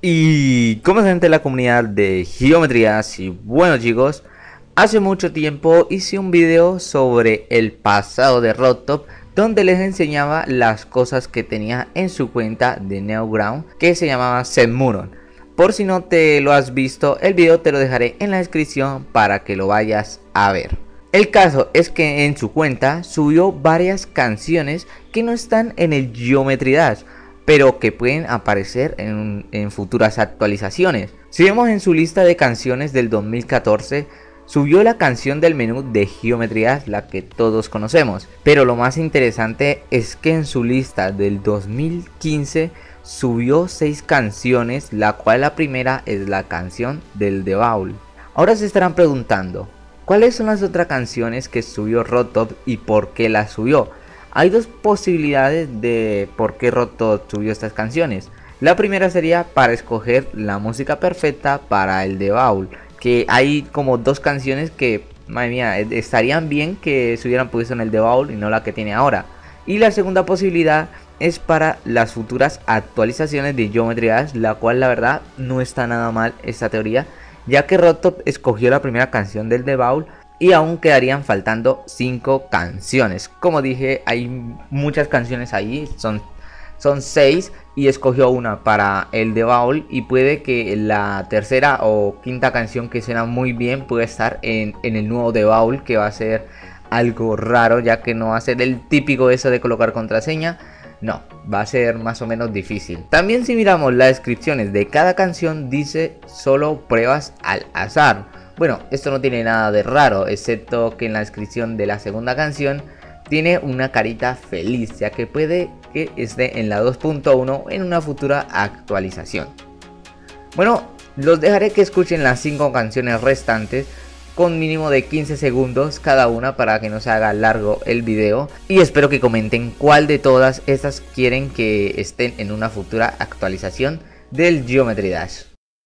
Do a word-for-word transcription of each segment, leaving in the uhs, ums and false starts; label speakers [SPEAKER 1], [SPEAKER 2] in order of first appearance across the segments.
[SPEAKER 1] Y como es gente de la comunidad de geometrías, y bueno chicos, hace mucho tiempo hice un video sobre el pasado de Rodtop, donde les enseñaba las cosas que tenía en su cuenta de Newgrounds, que se llamaba Zenmuron. Por si no te lo has visto, el video te lo dejaré en la descripción para que lo vayas a ver. El caso es que en su cuenta subió varias canciones que no están en el Geometry Dash, pero que pueden aparecer en, en futuras actualizaciones. Si vemos en su lista de canciones del dos mil catorce, subió la canción del menú de Geometry Dash, la que todos conocemos. Pero lo más interesante es que en su lista del dos mil quince subió seis canciones, la cual la primera es la canción del The Baul. Ahora se estarán preguntando, ¿cuáles son las otras canciones que subió Rodtop y por qué las subió? Hay dos posibilidades de por qué Rodtop subió estas canciones. La primera sería para escoger la música perfecta para el The Baul, que hay como dos canciones que, madre mía, estarían bien que se hubieran puesto en el The Baul y no la que tiene ahora. Y la segunda posibilidad es para las futuras actualizaciones de Geometry Dash, la cual la verdad no está nada mal esta teoría, ya que Rodtop escogió la primera canción del The Baul y aún quedarían faltando cinco canciones. Como dije, hay muchas canciones ahí, son, son seis, y escogió una para el The Baul, y puede que la tercera o quinta canción que suena muy bien puede estar en, en el nuevo The Baul, que va a ser algo raro, ya que no va a ser el típico eso de colocar contraseña. No, va a ser más o menos difícil. También si miramos las descripciones de cada canción, dice solo pruebas al azar. Bueno, esto no tiene nada de raro, excepto que en la descripción de la segunda canción tiene una carita feliz, ya que puede que esté en la dos punto uno en una futura actualización. Bueno, los dejaré que escuchen las cinco canciones restantes con mínimo de quince segundos cada una para que no se haga largo el video, y espero que comenten cuál de todas estas quieren que estén en una futura actualización del Geometry Dash.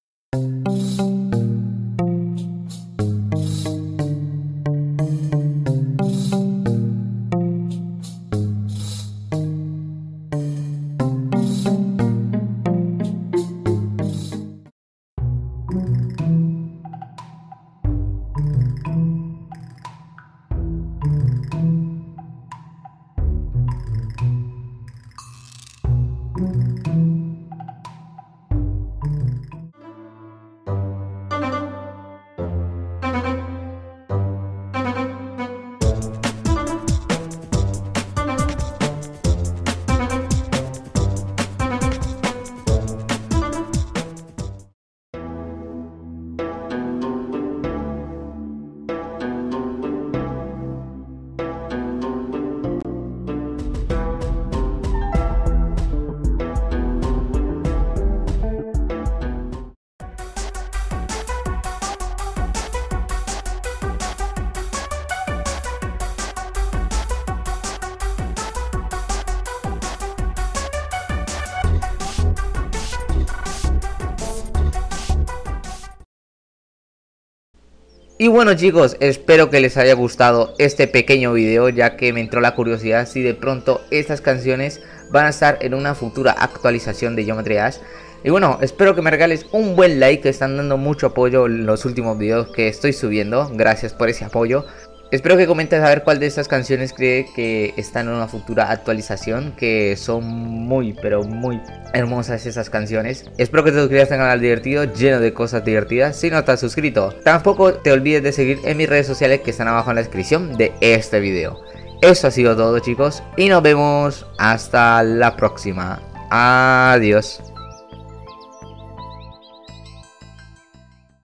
[SPEAKER 1] Y bueno chicos, espero que les haya gustado este pequeño video, ya que me entró la curiosidad si de pronto estas canciones van a estar en una futura actualización de Geometry Dash. Y bueno, espero que me regales un buen like, que están dando mucho apoyo en los últimos videos que estoy subiendo. Gracias por ese apoyo. Espero que comentes a ver cuál de estas canciones cree que están en una futura actualización, que son muy pero muy hermosas esas canciones. Espero que te suscribas al canal divertido, lleno de cosas divertidas, si no te has suscrito. Tampoco te olvides de seguir en mis redes sociales que están abajo en la descripción de este video. Eso ha sido todo chicos, y nos vemos hasta la próxima. Adiós.